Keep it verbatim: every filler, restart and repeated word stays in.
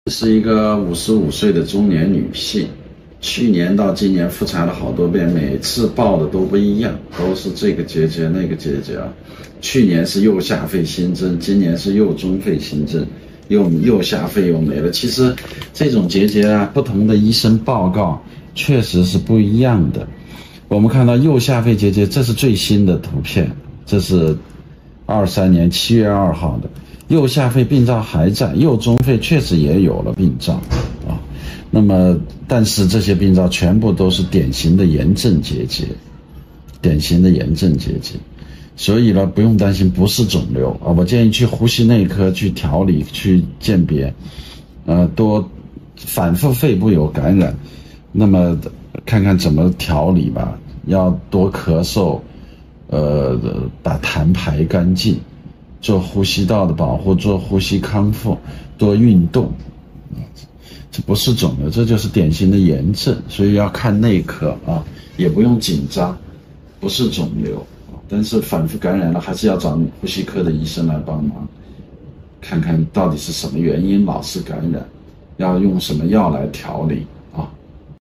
是一个五十五岁的中年女性，去年到今年复查了好多遍，每次报的都不一样，都是这个结节那个结节啊。去年是右下肺新增，今年是右中肺新增，右右下肺又没了。其实这种结节啊，不同的医生报告确实是不一样的。我们看到右下肺结节，这是最新的图片，这是二三年七月二号的。右下肺病灶还在，右中肺确实也有了病灶啊。那么，但是这些病灶全部都是典型的炎症结节，典型的炎症结节，所以呢，不用担心不是肿瘤啊。我建议去呼吸内科去调理去鉴别，呃，多反复肺部有感染，那么看看怎么调理吧。要多咳嗽，呃，把痰排干净。做呼吸道的保护，做呼吸康复，多运动，这不是肿瘤，这就是典型的炎症，所以要看内科啊，也不用紧张，不是肿瘤，但是反复感染了，还是要找呼吸科的医生来帮忙，看看到底是什么原因老是感染，要用什么药来调理。